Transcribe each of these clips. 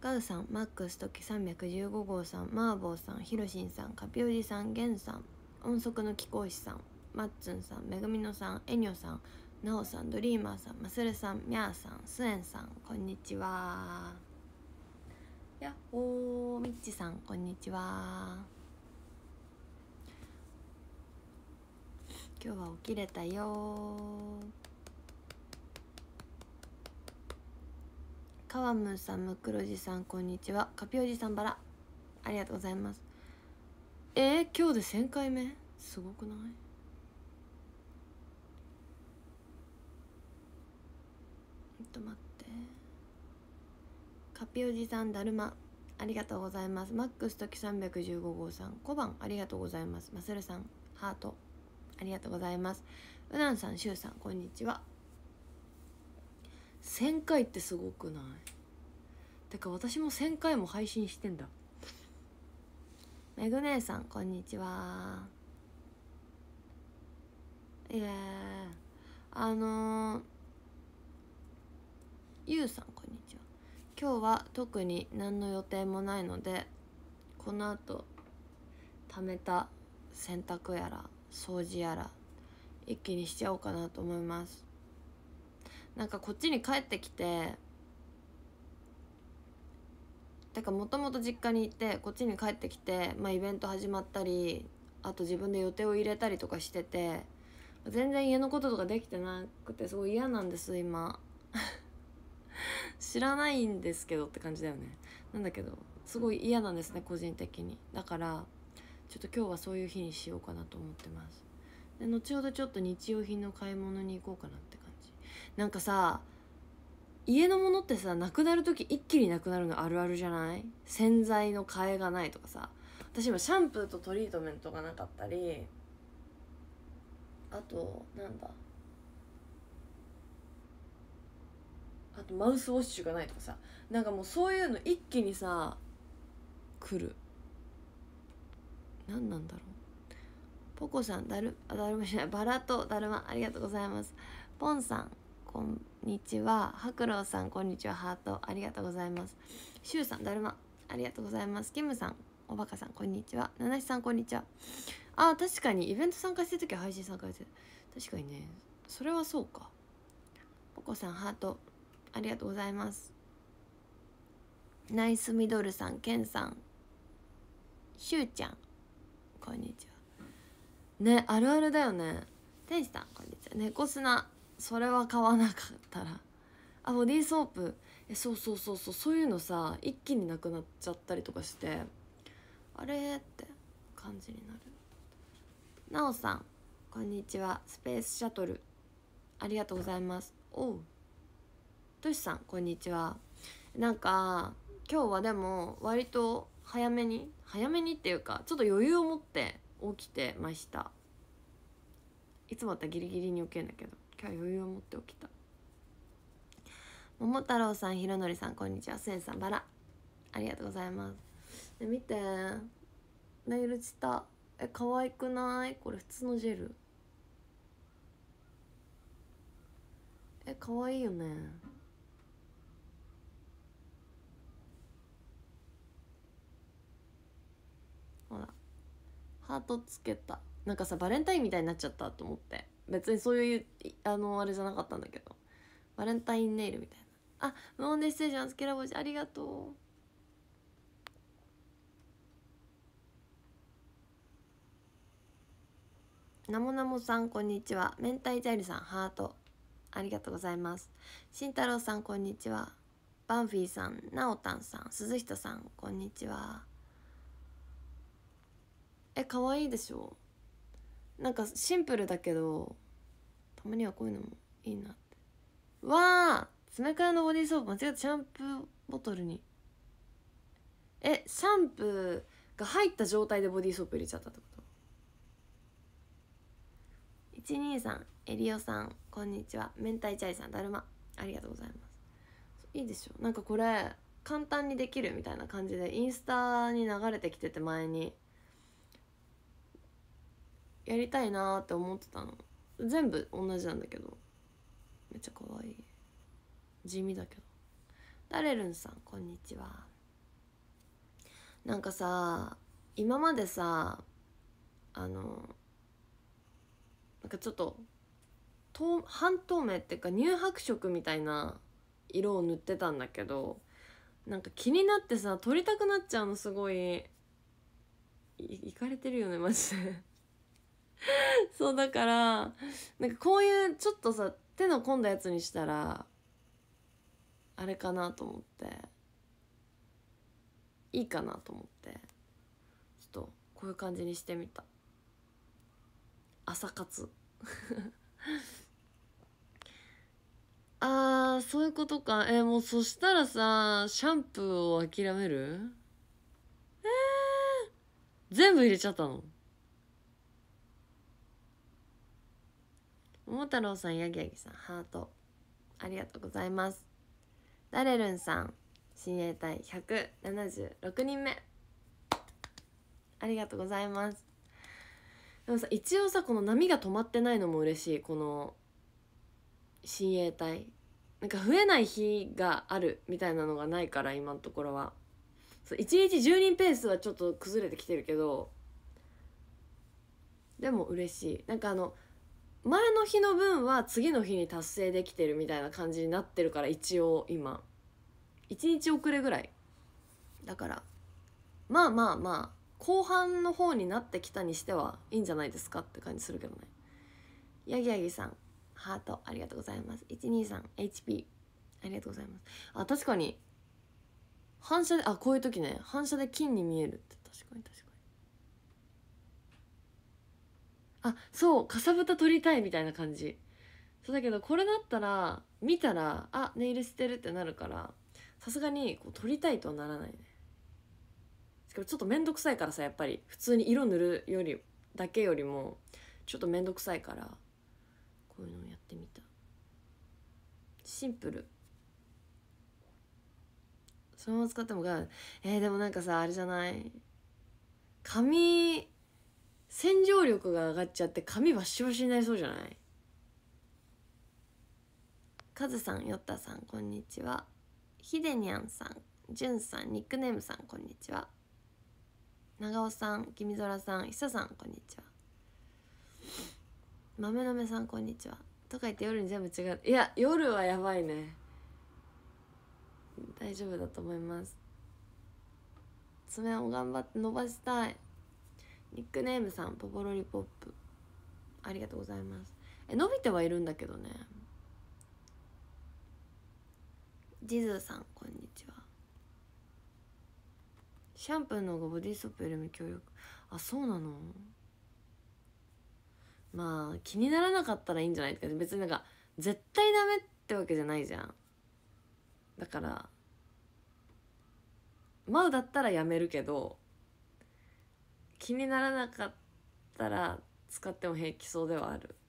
ガウさん、マックス時315号さん、マーボーさん、ヒロシンさん、カピオジさん、ゲンさん、音速の貴公子さん、マッツンさん、めぐみのさん、エニョさん、ナオさん、ドリーマーさん、マスルさん、ミャーさん、スエンさん、こんにちは。やっほー、ミッチさん、こんにちは。今日は起きれたよー。カワムーさん、ムクロジさん、こんにちは。カピオジさん、バラありがとうございます。今日で1000回目すごくない？待って。カピオジさん、だるまありがとうございます。マックス時315号さん、小判ありがとうございます。マスルさん、ハートありがとうございます。うなんさん、シュウさん、こんにちは。1000回ってすごくない？てか私も1000回も配信してんだ。めぐ姉さん、こんにちは。ゆうさん、こんにちは。今日は特に何の予定もないので、この後溜めた洗濯やら掃除やら一気にしちゃおうかなと思います。なんかこっちに帰ってきて、てかもともと実家にいてこっちに帰ってきて、イベント始まったり、あと自分で予定を入れたりとかしてて、全然家のこととかできてなくてすごい嫌なんです今。知らないんですけどって感じだよね。なんだけどすごい嫌なんですね、個人的に。だからちょっと今日はそういう日にしようかなと思ってます。で後ほどちょっと日用品の買い物に行こうかなって感じ。なんかさ、家のものってさ、なくなる時一気になくなるのあるあるじゃない？洗剤の替えがないとかさ。私今シャンプーとトリートメントがなかったり、あとなんだ、あとマウスウォッシュがないとかさ、なんかもうそういうの一気にさ来る。何なんだろう。ポコさん、だるまじゃない、バラとだるまありがとうございます。ポンさん、こんにちは。ハクロウさん、こんにちは。ハートありがとうございます。シュウさん、だるまありがとうございます。キムさん、おバカさん、こんにちは。ナナシさん、こんにちは。確かにイベント参加してるときは配信参加してる。確かにね、それはそうか。ポコさん、ハートありがとうございます。ナイスミドルさん、ケンさん、シュウちゃん、こんにちは。ね、あるあるだよね。天使さん、こんにちは。猫砂、それは買わなかったら。ボディーソープ、そういうのさ、一気になくなっちゃったりとかして、あれって感じになる。なおさん、こんにちは。スペースシャトルありがとうございます。おう、としさん、こんにちは。なんか今日はでも割と早めにっていうか、ちょっと余裕を持って起きてました。いつもだったらギリギリに起きるんだけど、今日は余裕を持って起きた。桃太郎さん、ひろのりさん、こんにちは。せんさん、バラありがとうございます。見て、ネイルした。可愛くない？これ普通のジェル。可愛いよね。ほら、ハートつけた。なんかさ、バレンタインみたいになっちゃったと思って。別にそういうあれじゃなかったんだけど、バレンタインネイルみたいな。無音でステージのつけらぼしありがとう。なもなもさん、こんにちは。明太ジャイルさん、ハートありがとうございます。しんたろうさん、こんにちは。バンフィーさん、なおたんさん、鈴人さん、こんにちは。可愛いでしょ。なんかシンプルだけど、たまにはこういうのもいいなって。わー、詰め替えのボディーソープ間違ってシャンプーボトルに、シャンプーが入った状態でボディーソープ入れちゃったってこと？ 123 エリオさん、こんにちは。明太チャイさん、だるまありがとうございます。いいでしょ。なんかこれ簡単にできるみたいな感じでインスタに流れてきてて、前にやりたいなーって思ってたの。全部同じなんだけど、めっちゃ可愛い。地味だけど。ダレルンさん、こんにちは。 なんかさ、今までさ、なんかちょっと半透明っていうか乳白色みたいな色を塗ってたんだけど、なんか気になってさ撮りたくなっちゃうの。すごいいかれてるよねマジでそうだからなんかこういうちょっとさ手の込んだやつにしたらあれかなと思って、いいかなと思ってちょっとこういう感じにしてみた。朝活あーそういうことか。もうそしたらさシャンプーを諦める？全部入れちゃったの？桃太郎さん、やぎやぎさん、ハートありがとうございます。ダレルンさん、親衛隊176人目ありがとうございます。でもさ一応さこの波が止まってないのも嬉しい。この親衛隊なんか増えない日があるみたいなのがないから今のところは。そう1日10人ペースはちょっと崩れてきてるけど、でも嬉しい。なんか前の日の分は次の日に達成できてるみたいな感じになってるから、一応今1日遅れぐらいだから、まあまあまあ後半の方になってきたにしてはいいんじゃないですかって感じするけどね。ヤギヤギさんハートありがとうございます。 123HP ありがとうございます。あ、確かに反射で、こういう時ね反射で金に見えるって、確かに確かに。そうかさぶた取りたいみたいな感じ。そうだけどこれだったら見たらネイルしてるってなるから、さすがにこう取りたいとはならないね。しかもちょっとめんどくさいからさ、やっぱり普通に色塗るよりだけよりもちょっとめんどくさいから、こういうのをやってみた。シンプル、そのまま使ってもでもなんかさあれじゃない、髪洗浄力が上がっちゃって髪バッシバシになりそうじゃない？カズさん、ヨッタさんこんにちは。ヒデニャンさん、ジュンさん、ニックネームさんこんにちは。長尾さん、君空さん、久さんこんにちは。豆のめさんこんにちは。とか言って夜に全部違う。いや夜はやばいね。大丈夫だと思います。爪を頑張って伸ばしたい。ニックネームさん、ポポロリポップありがとうございます。伸びてはいるんだけどね。ジズーさんこんにちは。シャンプーの方がボディーソープよりも強力。そうなの？まあ気にならなかったらいいんじゃないってか、別になんか絶対ダメってわけじゃないじゃん。だからマウだったらやめるけど、気にならなかったら使っても平気そうではある。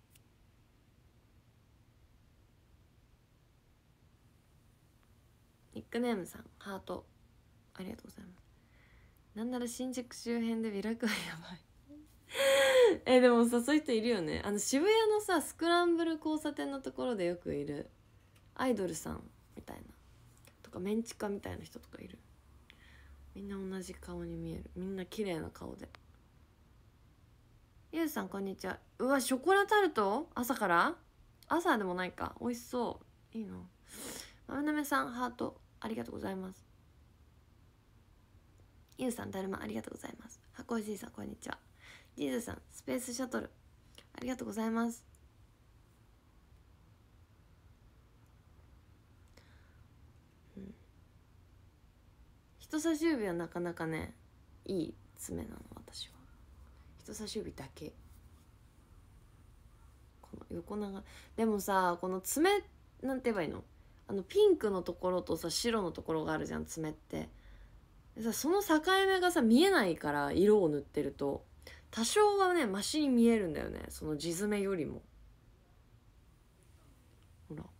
ニックネームさんハートありがとうございます。なんなら新宿周辺でビラクはやばいでもさそういう人いるよね。渋谷のさスクランブル交差点のところでよくいるアイドルさんみたいなとかメンチカみたいな人とかいる。みんな同じ顔に見える。みんな綺麗な顔で。ゆうさんこんにちは。うわショコラタルト朝から？朝でもないか。美味しそう。いいの。まめなめさんハートありがとうございます。ゆうさんだるまありがとうございます。箱おじいさんこんにちは。ジーズさんスペースシャトルありがとうございます。人差し指はなかなかねいい爪なの。私は人差し指だけ。この横長でもさ、この爪なんて言えばいいの、ピンクのところとさ白のところがあるじゃん爪って。でさその境目がさ見えないから、色を塗ってると多少はねマシに見えるんだよね、その地爪よりも。ほら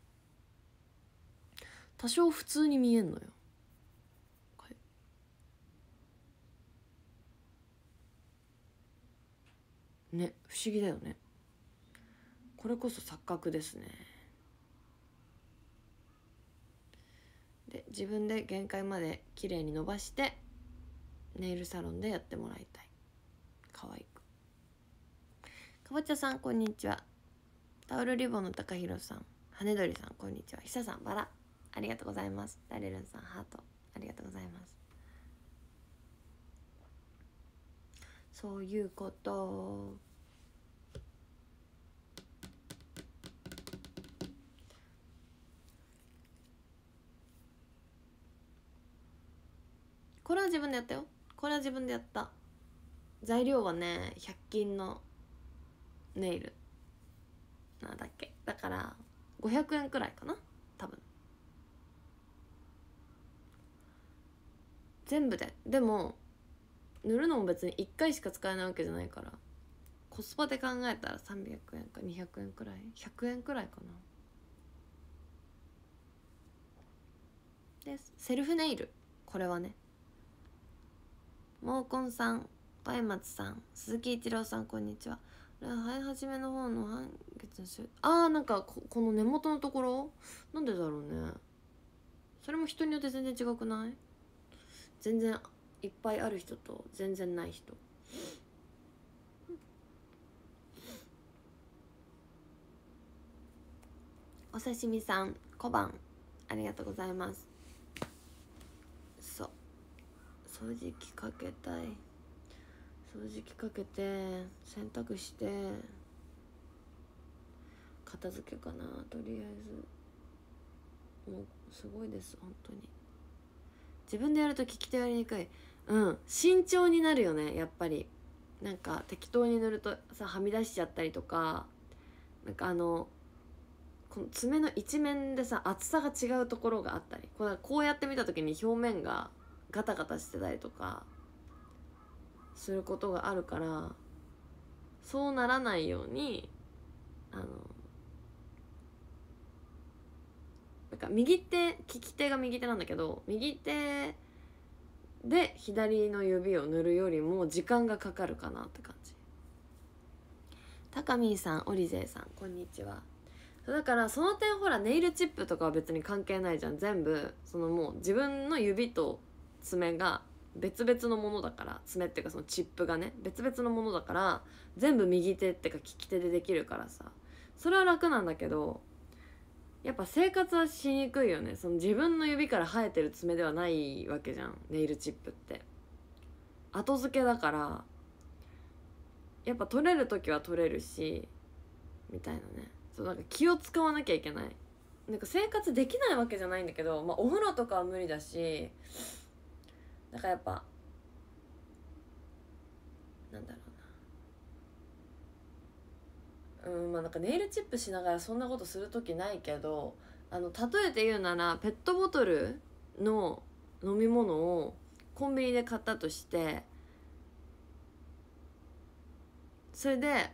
多少普通に見えんのよ。ね、不思議だよね。これこそ錯覚ですね。で自分で限界まで綺麗に伸ばしてネイルサロンでやってもらいたい。可愛く。かぼちゃさんこんにちは。タオルリボンの高弘さん、羽鳥さんこんにちは。ひささんバラありがとうございます。ダレルンさんハートありがとうございます。そういうこと。これは自分でやったよ。これは自分でやった。材料はね100均のネイルなんだっけ、だから500円くらいかな多分、全部で。でも塗るのも別に1回しか使えないわけじゃないから、コスパで考えたら300円か200円くらい、100円くらいかな。でセルフネイル、これはね。モーコンさん、パイマツさん、鈴木一郎さんこんにちは。生え始めの方の半月の週、なんかこの根元のところなんでだろうね。それも人によって全然違くない？全然いっぱいある人と全然ない人。お刺身さん小判ありがとうございます。そう、掃除機かけたい。掃除機かけて洗濯して片付けかな。とりあえずもうすごいです本当に。自分でやると利き手やりにくい。慎重になるよねやっぱり。なんか適当に塗るとさはみ出しちゃったりとか、なんかこの爪の一面でさ厚さが違うところがあったり、こうやって見た時に表面がガタガタしてたりとかすることがあるから、そうならないようになんか利き手が右手なんだけど、右手で左の指を塗るよりも時間がかかるかなって感じ。高見さん、オリゼーさんこんにちは。だからその点ほらネイルチップとかは別に関係ないじゃん。全部もう自分の指と爪が別々のものだから、爪っていうかそのチップがね別々のものだから、全部右手ってか利き手でできるからさ、それは楽なんだけど、やっぱ生活はしにくいよね。その自分の指から生えてる爪ではないわけじゃんネイルチップって。後付けだからやっぱ取れる時は取れるしみたいなね。そうなんか気を使わなきゃいけない。なんか生活できないわけじゃないんだけど、お風呂とかは無理だし、だからやっぱなんだろうな、なんかネイルチップしながらそんなことする時ないけど、例えて言うならペットボトルの飲み物をコンビニで買ったとして、それで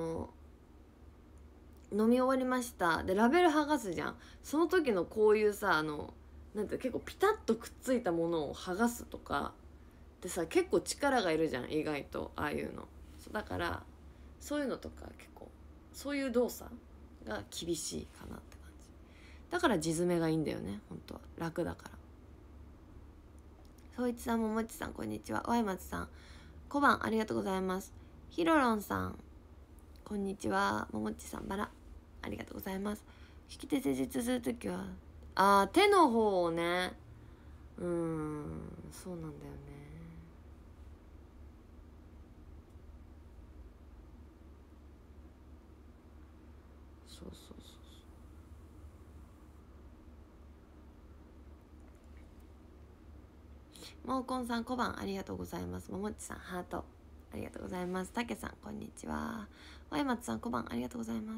飲み終わりましたでラベル剥がすじゃん。その時のこういうさなんて結構ピタッとくっついたものを剥がすとかでさ、結構力がいるじゃん意外とああいうの。だからそういうのとか結構そういう動作が厳しいかなって感じ。だから地詰めがいいんだよね本当は。楽だから。そういちさん、ももちさんこんにちは。わいまつさん小判ありがとうございます。ひろろんさんこんにちは。ももちさんバラありがとうございます。引き手施術するときは手の方をね、そうなんだよね。そうそうそうそう。もうこんさん小判ありがとうございます。ももちさんハートありがとうございます。たけさんこんにちは。わいまつさん小判ありがとうございます。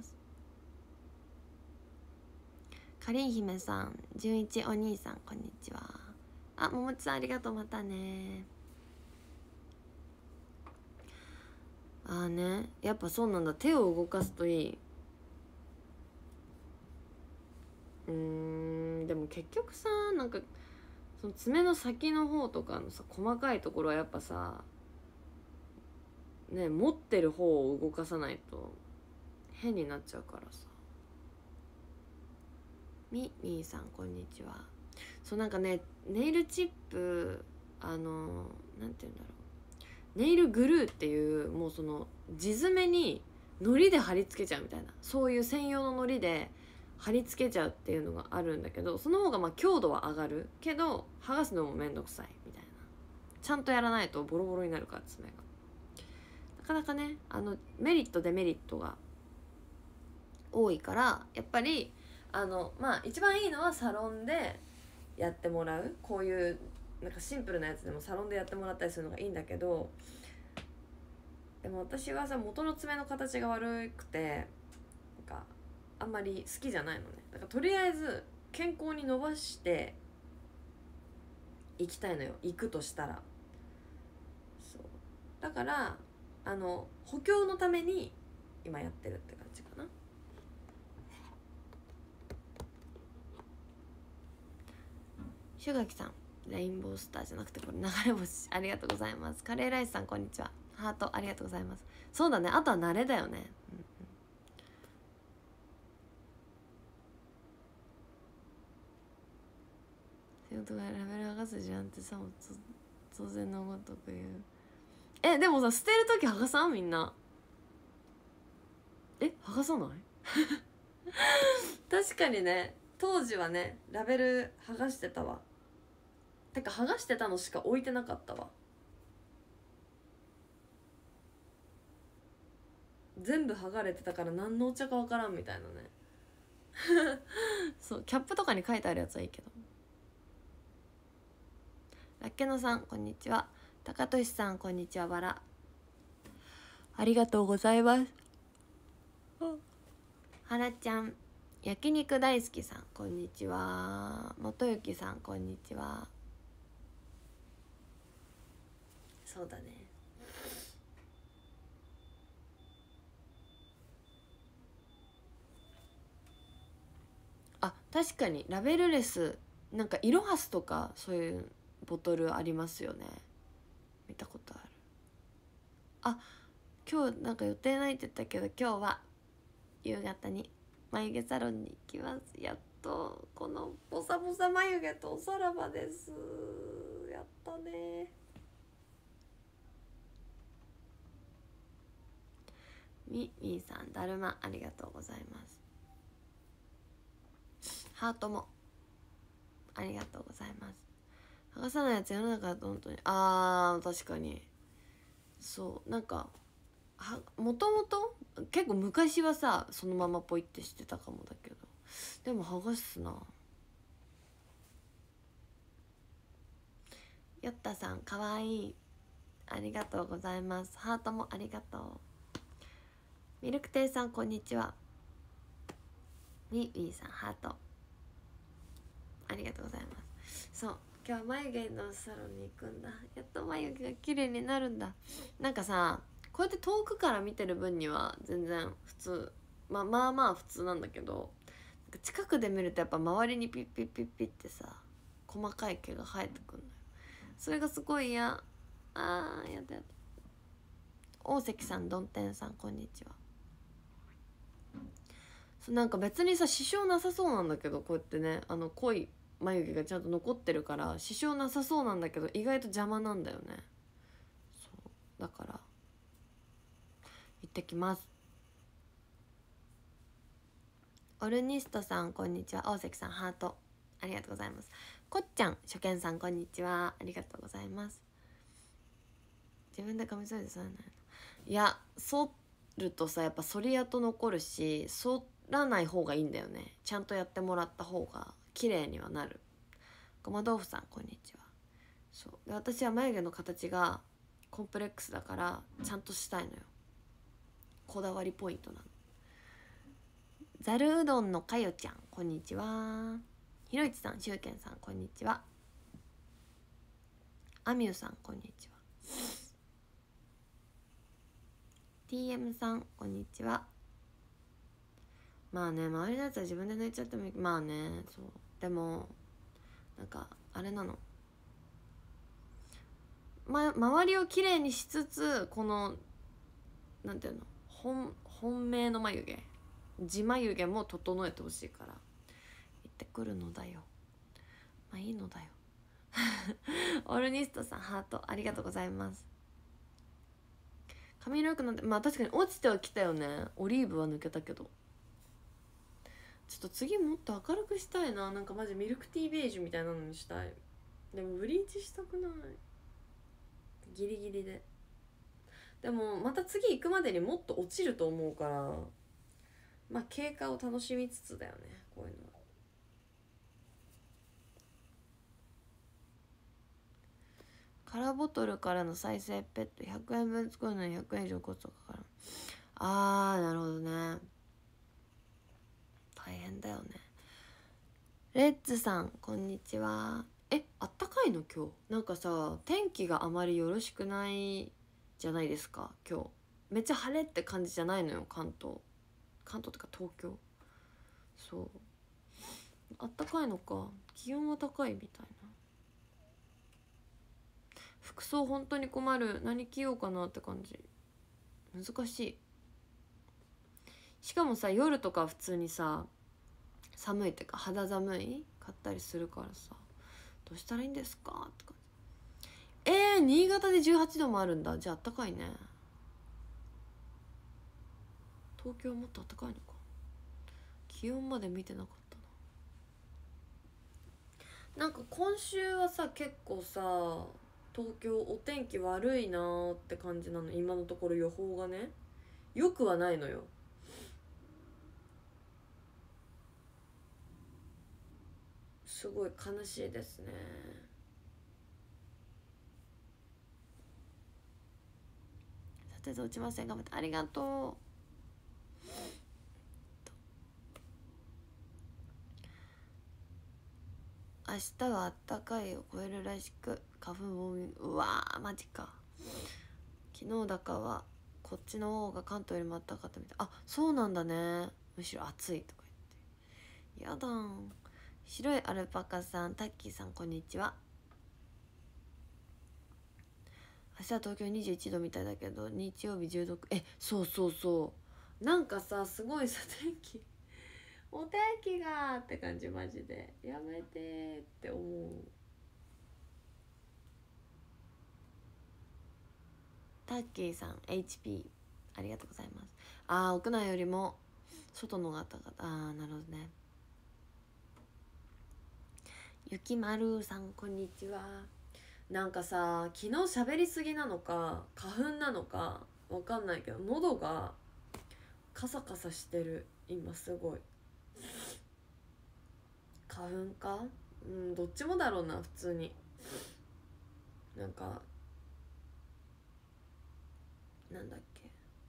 かりんひめさん、じゅんいちお兄さんこんにちは。ももちさんありがとう、またね。ね、やっぱそうなんだ。手を動かすといい。でも結局さ、なんかその爪の先の方とかのさ細かいところはやっぱさね、持ってる方を動かさないと変になっちゃうからさ。みーさんこんにちは。そうなんかねネイルチップなんて言うんだろう、ネイルグルーっていうもうその地詰めに糊で貼り付けちゃうみたいな、そういう専用の糊で貼り付けちゃうっていうのがあるんだけど、その方がまあ強度は上がるけど剥がすのもめんどくさいみたいな、ちゃんとやらないとボロボロになるから爪がなかなかね、メリットデメリットが多いから、やっぱりまあ一番いいのはサロンでやってもらう、こういうなんかシンプルなやつでもサロンでやってもらったりするのがいいんだけど、でも私はさ元の爪の形が悪くてなんかあんまり好きじゃないのね。だからとりあえず健康に伸ばしていきたいのよ、行くとしたら。そうだから補強のために今やってるって感じかな。シュガキさん、レインボースターじゃなくてこれ流れ星、ありがとうございます。カレーライスさんこんにちは、ハートありがとうございます。そうだね、あとは慣れだよね。仕事がラベル剥がすじゃんってさも当然のごとく言う。でもさ捨てるとき剥がさんみんな。剥がさない確かにね、当時はねラベル剥がしてたわ。てか剥がしてたのしか置いてなかったわ。全部剥がれてたから何のお茶か分からんみたいなねそうキャップとかに書いてあるやつはいいけど。ラッケノさんこんにちは。高俊さんこんにちは。バラありがとうございます。はらちゃん、焼肉大好きさんこんにちは。元幸さんこんにちは。そうだね、あ確かにラベルレスなんかイロハスとかそういうボトルありますよね。見たことある。あ、今日なんか予定ないって言ったけど今日は夕方に眉毛サロンに行きます。やっとこのボサボサ眉毛とおさらばです。やったね。みーさんだるまありがとうございます。ハートもありがとうございます。剥がさないやつ世の中だと本当に確かにそうなんかもともと結構昔はさそのままポイってしてたかもだけど、でも剥がすな。よったさんかわいいありがとうございます。ハートもありがとう。ミルクテイさんこんにちは。にウィーさんハートありがとうございます。そう今日は眉毛のサロンに行くんだ。やっと眉毛が綺麗になるんだ。なんかさこうやって遠くから見てる分には全然普通、まあ普通なんだけど、近くで見るとやっぱ周りにピッピッピッピッってさ細かい毛が生えてくるのよ。それがすごい嫌。やだやだ。大関さんどんてんさんこんにちは。なんか別にさ支障なさそうなんだけど、こうやってね濃い眉毛がちゃんと残ってるから支障なさそうなんだけど意外と邪魔なんだよね。そうだから行ってきます。オルニストさんこんにちは。大関さんハートありがとうございます。こっちゃん初見さんこんにちは。ありがとうございます。自分で髪剃りで剃らないの？いや剃るとさやっぱ剃り跡残るし剃らない方がいいんだよね。ちゃんとやってもらった方が綺麗にはなる。ごま豆腐さんこんにちは。そうで私は眉毛の形がコンプレックスだからちゃんとしたいのよ。こだわりポイントなの。ざるうどんのかよちゃんこんにちは。ひろいちさんしゅうけんさんこんにちは。あみゅうさんこんにちは。TM さんこんにちは。まあね周りのやつは自分で抜いちゃってもいい。まあねそうでもなんかあれなの、周りをきれいにしつつこのなんていうの本命の眉毛地眉毛も整えてほしいから行ってくるのだよ。まあいいのだよオルニストさんハートありがとうございます。髪色良くなって、まあ確かに落ちてはきたよね。オリーブは抜けたけど、ちょっと次もっと明るくしたいな。なんかマジミルクティーベージュみたいなのにしたい。でもブリーチしたくない、ギリギリで。でもまた次行くまでにもっと落ちると思うから、まあ経過を楽しみつつだよね、こういうのは。空ボトルからの再生ペット100円分作るのに100円以上コストかかる。あーなるほどね、大変だよね。レッツさんこんにちは。あったかいの今日。なんかさ、天気があまりよろしくないじゃないですか今日。めっちゃ晴れって感じじゃないのよ、関東。関東とか東京。そう、あったかいのか。気温は高いみたいな。服装本当に困る。何着ようかなって感じ。難しい。しかもさ、夜とか普通にさ寒いってか肌寒いかったりするからさ、どうしたらいいんですかって感じ。新潟で18度もあるんだ。じゃああったかいね。東京はもっとあったかいのか。気温まで見てなかったな。なんか今週はさ結構さ東京お天気悪いなーって感じなの。今のところ予報がねよくはないのよ。すごい悲しいですね。さてと落ちません。頑張って。ありがとう。明日はあったかいを超えるらしく、花粉ウォーミング。うわーマジか。昨日だかはこっちの方が関東よりもあったかったみたい。あ、そうなんだね。むしろ暑いとか言って。やだん。白いアルパカさん、タッキーさんこんにちは。明日は東京21度みたいだけど日曜日10度。そうそうそう、なんかさすごいさ天気お天気がって感じ。マジでやめてって思う。タッキーさん HP ありがとうございます。屋内よりも外の方々。なるほどね。ゆきまるさんこんにちは。なんかさ昨日喋りすぎなのか花粉なのかわかんないけど喉がカサカサしてる今すごい。花粉か、どっちもだろうな普通に。なんかなんだっけ、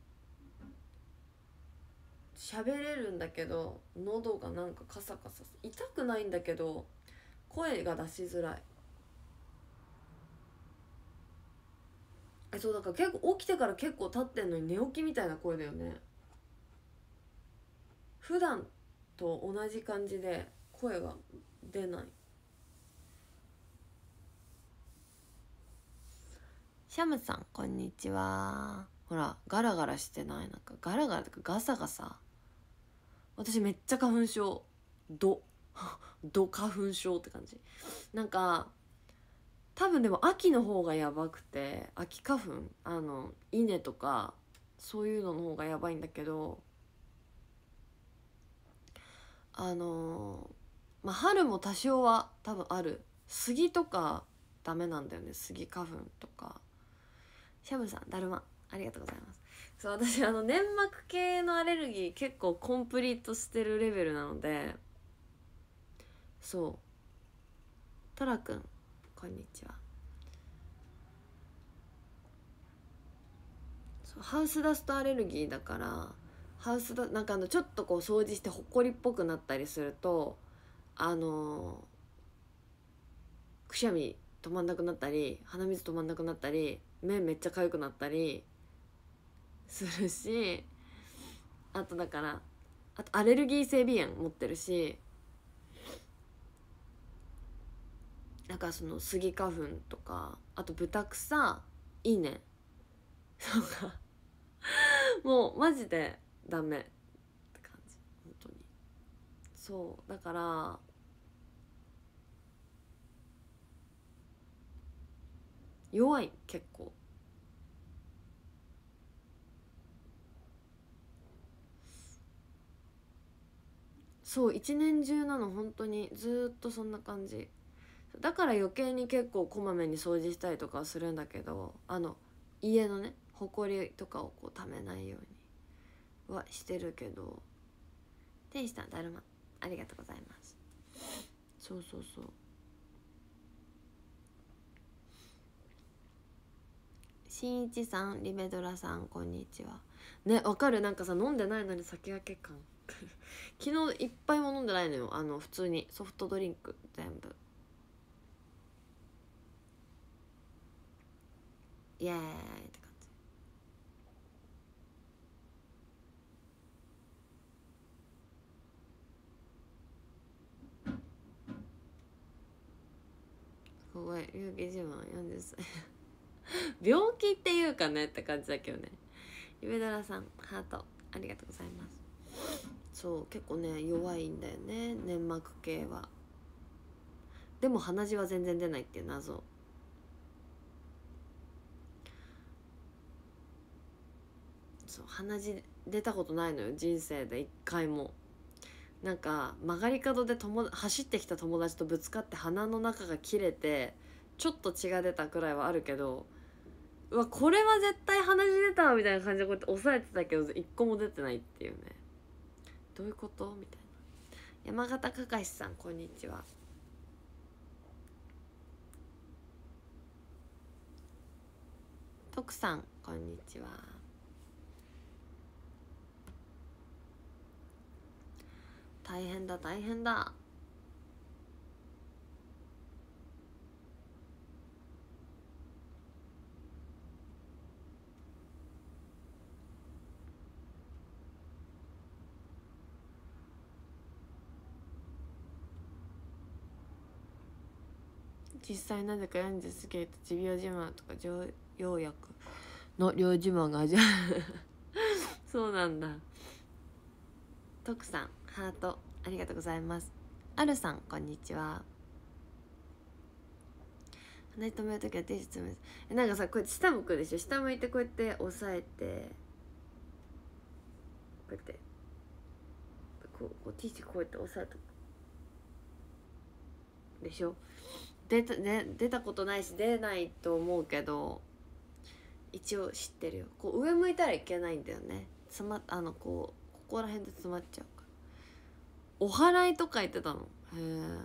喋れるんだけど喉がなんかカサカサ、痛くないんだけど声が出しづらい。そうだから結構起きてから結構経ってんのに寝起きみたいな声だよね。普段と同じ感じで声が出ない。シャムさんこんにちは。ほらガラガラしてない？なんかガラガラとかガサガサ。私めっちゃ花粉症。ど花粉症って感じ。なんか多分でも秋の方がやばくて、秋花粉稲とかそういうのの方がやばいんだけど、まあ春も多少は多分ある。杉とかダメなんだよね、杉花粉とか。シャムさんだるまありがとうございます。そう、私粘膜系のアレルギー結構コンプリートしてるレベルなので。そう、トラくんこんにちは。そう、ハウスダストアレルギーだから、なんかちょっとこう掃除してほこりっぽくなったりするとくしゃみ止まんなくなったり鼻水止まんなくなったり目めっちゃ痒くなったりするし、あとだからあとアレルギー性鼻炎持ってるし、なんかそのスギ花粉とか、あとブタクサ、稲とかもうマジでダメって感じ本当に。そうだから弱い結構。そう一年中なの本当にずーっとそんな感じだから余計に結構こまめに掃除したりとかはするんだけど、家のねほこりとかをこうためないようにはしてるけど。天使さんだるまありがとうございます。そうそうそう。しんいちさんリベドラさんこんにちは。ねわかる、なんかさ飲んでないのに酒焼け感昨日いっぱいも飲んでないのよ。普通にソフトドリンク全部。イエーイって感じ。怖い龍騎自慢40歳病気っていうかねって感じだけどね。ゆべだらさんハートありがとうございます。そう結構ね弱いんだよね粘膜系は。でも鼻血は全然出ないっていう謎。そう鼻血出たことないのよ人生で一回も。なんか曲がり角で走ってきた友達とぶつかって鼻の中が切れてちょっと血が出たくらいはあるけど、うわこれは絶対鼻血出たみたいな感じでこうやって押さえてたけど一個も出てないっていうね。どういうことみたいな。山形かかしさんこんにちは。徳さんこんにちは。大変だ大変だ。実際なぜか40過ぎると持病自慢とか常用薬の領自慢が味わうそうなんだ。徳さんハートありがとうございます。あるさんこんにちは。鼻に止めるときは手術むなんかさこうやって下向くでしょ。下向いてこうやって押さえてこうやってこうティッシュこうやって押さえとくでしょ。出たことないし出ないと思うけど一応知ってるよ。こう上向いたらいけないんだよね。ここら辺で詰まっちゃうから。お祓いとか言ってたの。へえ。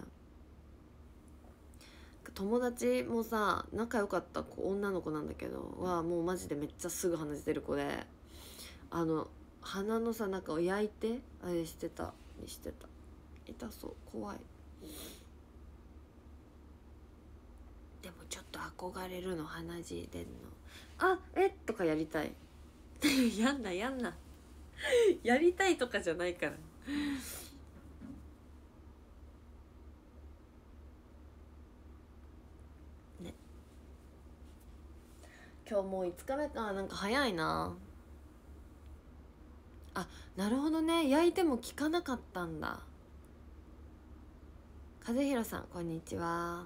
友達もさ仲良かった子女の子なんだけどはもうマジでめっちゃすぐ鼻血出る子で鼻のさ中を焼いてあれしてた痛そう怖い。でもちょっと憧れるの鼻血出んの。あとかやりたいやんなやりたいとかじゃないからね。今日もう5日目か。なんか早いな。あなるほどね焼いても効かなかったんだ。和弘さんこんにちは。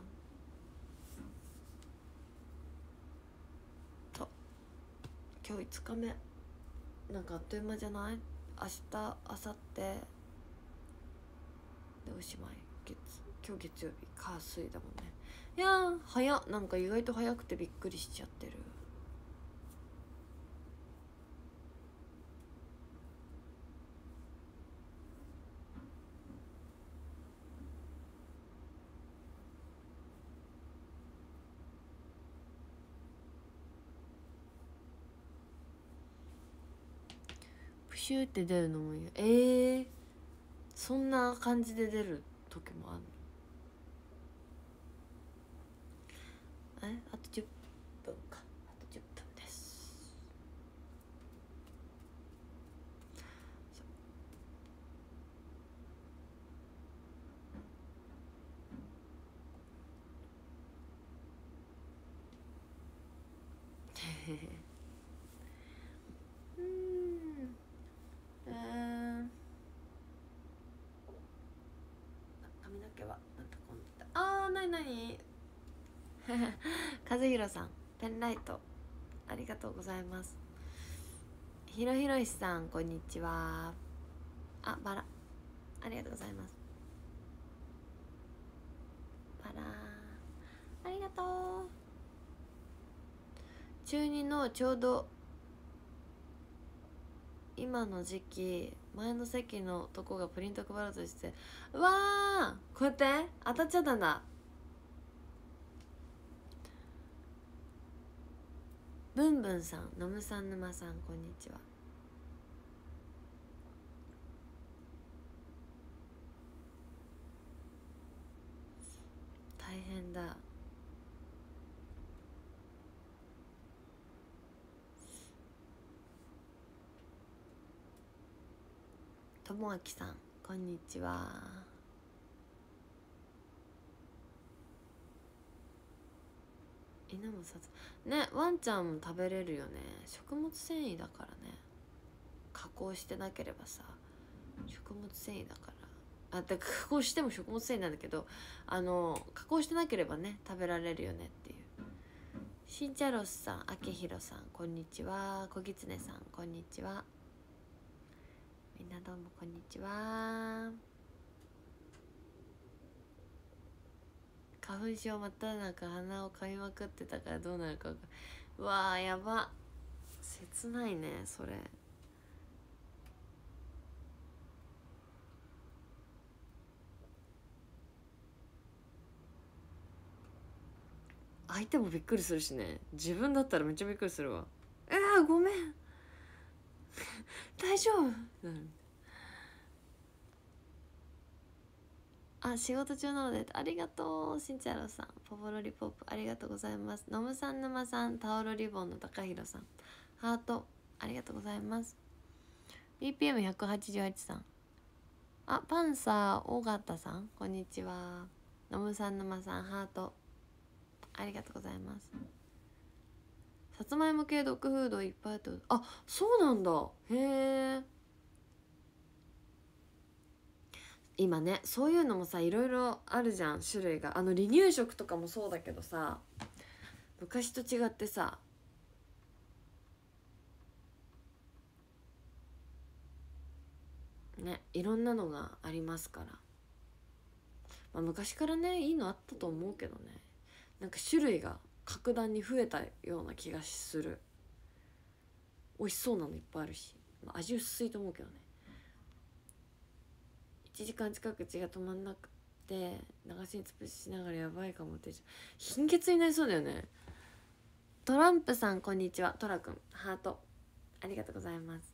と今日5日目なんかあっという間じゃない。明日明後日でおしまい。今日月曜日火水だもんね。いやー早っ。なんか意外と早くてびっくりしちゃってる。プシューって出るのもいい。そんな感じで出る時もあるの。あと10分か。あと10分です。髪の毛はまたこんでた。なに和弘さんペンライトありがとうございます。ひろひろいしさんこんにちは。あ、バラありがとうございます。バラありがとう。中2のちょうど今の時期前の席のとこがプリント配ろうとして、うわーこうやって当たっちゃったんだ。ブンブンさん、のむさん、ぬまさんこんにちは。大変だ。ともあきさんこんにちは。犬もさつね、ワンちゃんも食べれるよね。食物繊維だからね。加工してなければさ食物繊維だから。だから加工しても食物繊維なんだけど、加工してなければね食べられるよねっていう。しんちゃろすさん、あけひろさんこんにちは。こぎつねさんこんにちは。みんなどうもこんにちは。花粉症まっただ中鼻をかみまくってたからどうなるか。うわーやば、切ないねそれ。相手もびっくりするしね。自分だったらめっちゃびっくりするわ。ごめん大丈夫、うん、あ、仕事中なのでありがとう。しんちゃろさん、ポポロリポップありがとうございます。のむさん、ぬまさん、タオルリボンの高弘さん、ハートありがとうございます。 BPM188 さん、あ、パンサー尾形さんこんにちは。のむさん、ぬまさん、ハートありがとうございます。さつまいも系ドッグフードいっぱいあって、あ、そうなんだ。へえ。今ねそういうのもさいろいろあるじゃん、種類が。離乳食とかもそうだけどさ、昔と違ってさね、いろんなのがありますから、昔からねいいのあったと思うけどね、なんか種類が格段に増えたような気がする。美味しそうなのいっぱいあるし、味薄いと思うけどね。1時間近く血が止まんなくて流しに潰しながらやばいかもって、貧血になりそうだよね。トランプさんこんにちは。トラくんハートありがとうございます。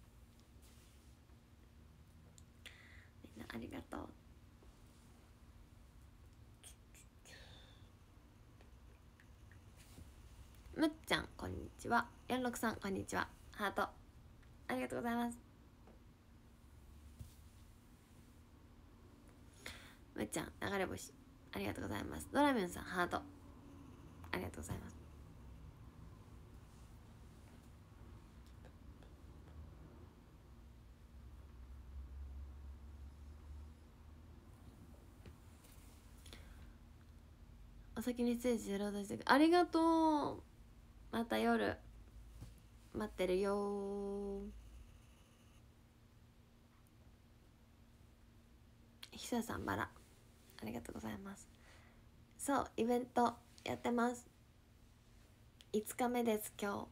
みんなありがとう。むっちゃんこんにちは。46さんこんにちは。ハートありがとうございます。むっちゃん流れ星ありがとうございます。ドラミュンさんハートありがとうございます。お先にステージ0出してありがとう。また夜待ってるよ。ひささんバラありがとうございます。そうイベントやってます。5日目です今日。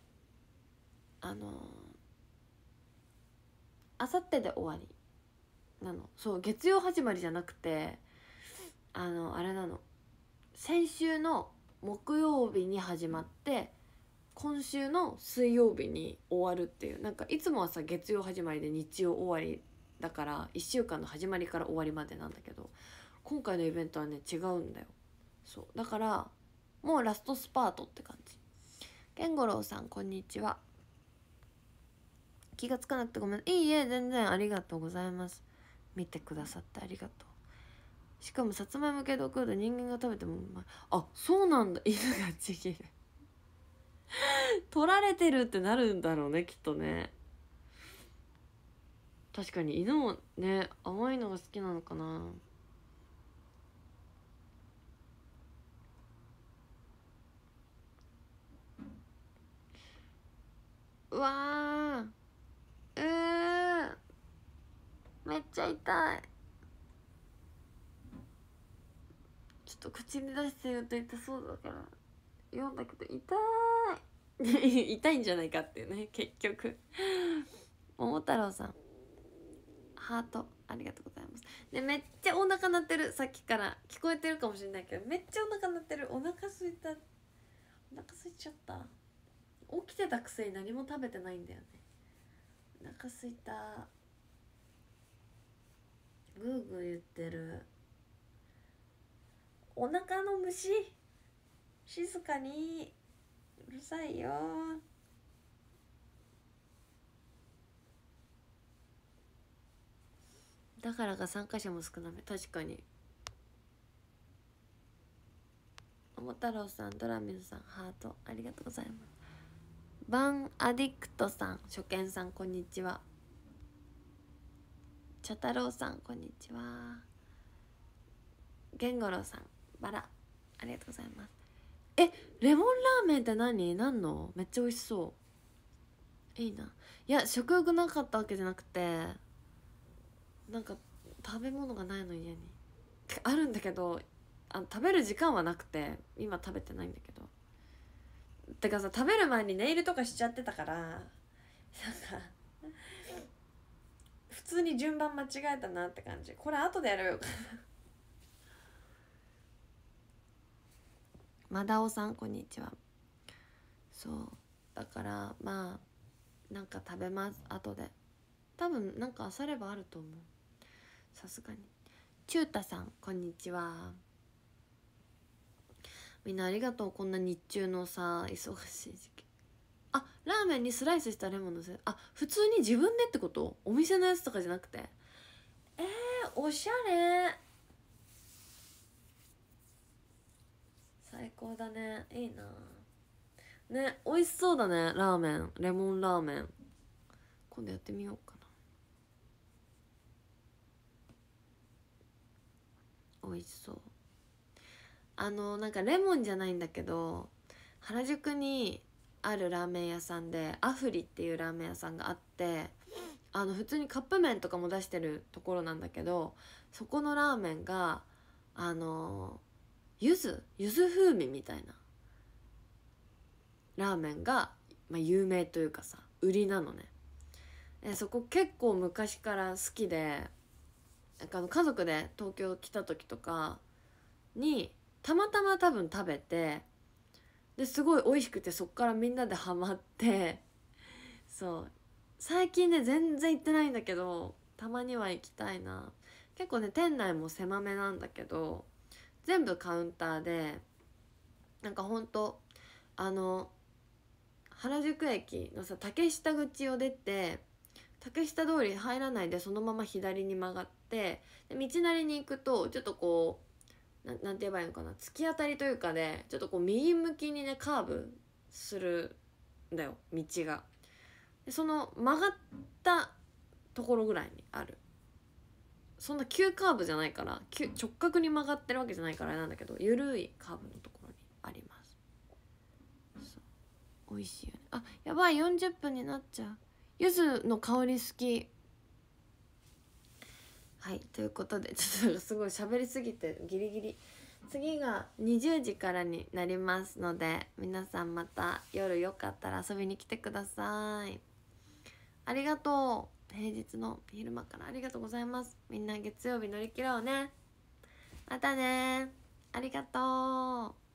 あさってで終わりなの。そう月曜始まりじゃなくてあれなの、先週の木曜日に始まって今週の水曜日に終わるっていう、なんかいつもはさ月曜始まりで日曜終わりだから1週間の始まりから終わりまでなんだけど、今回のイベントはね違うんだよ。そうだからもうラストスパートって感じ。健五郎さんこんにちは。気がつかなくてごめん。いいえ全然ありがとうございます。見てくださってありがとう。しかもさつまいも系ドッグフード人間が食べてもうまい。あ、そうなんだ。犬がちぎる取られてるってなるんだろうねきっとね。確かに犬もね甘いのが好きなのかな。 うわー、めっちゃ痛い。ちょっと口に出して言うと痛そうだから読んだけど痛い痛いんじゃないかっていうね、結局。桃太郎さんハートありがとうございます。でめっちゃお腹鳴ってる、さっきから聞こえてるかもしれないけどめっちゃお腹鳴ってる。お腹空いた、お腹空いちゃった。起きてたくせに何も食べてないんだよね。お腹空いた。グーグー言ってる。お腹の虫静かに、うるさいよ。だからが参加者も少なめ。確かに。桃太郎さん、ドラミンさん、ハートありがとうございます。バンアディクトさん、初見さんこんにちは。茶太郎さんこんにちは。源五郎さん、バラありがとうございます。レモンラーメンって何の？めっちゃ美味しそう。いいな。いや食欲なかったわけじゃなくて、なんか食べ物がないの家にあるんだけど、食べる時間はなくて今食べてないんだけど。てかさ、食べる前にネイルとかしちゃってたからなんか普通に順番間違えたなって感じ。これ後でやるよマダオさんこんにちは。そうだからまあなんか食べます後で。多分なんか漁ればあると思う、さすがに。チュータさんこんにちは。みんなありがとう。こんな日中のさ忙しい時期。ラーメンにスライスしたレモンのせ、普通に自分でってこと？お店のやつとかじゃなくて。おしゃれ。最高だね。いいなね。美味しそうだね。ラーメン、レモンラーメン今度やってみようかな。美味しそう。なんかレモンじゃないんだけど、原宿にあるラーメン屋さんでアフリっていうラーメン屋さんがあって、普通にカップ麺とかも出してるところなんだけど、そこのラーメンが柚子風味みたいなラーメンが、有名というかさ売りなのね。そこ結構昔から好きで、なんか家族で東京来た時とかにたまたま多分食べて、ですごい美味しくて、そっからみんなでハマって、そう最近ね全然行ってないんだけどたまには行きたいな。結構ね店内も狭めなんだけど全部カウンターで、なんかほんと原宿駅のさ竹下口を出て、竹下通り入らないでそのまま左に曲がって、で道なりに行くとちょっとこうなんて言えばいいのかな、突き当たりというかで、ちょっとこう右向きにねカーブするんだよ道が。でその曲がったところぐらいにある。そんな急カーブじゃないから、直角に曲がってるわけじゃないからあれなんだけど、緩いカーブのところにあります。そう美味しいよね。やばい40分になっちゃう。柚子の香り好き。はいということで、ちょっとすごい喋りすぎてギリギリ。次が20時からになりますので、皆さんまた夜よかったら遊びに来てください。ありがとう。平日の昼間からありがとうございます。みんな月曜日乗り切ろうね。またね。ありがとう。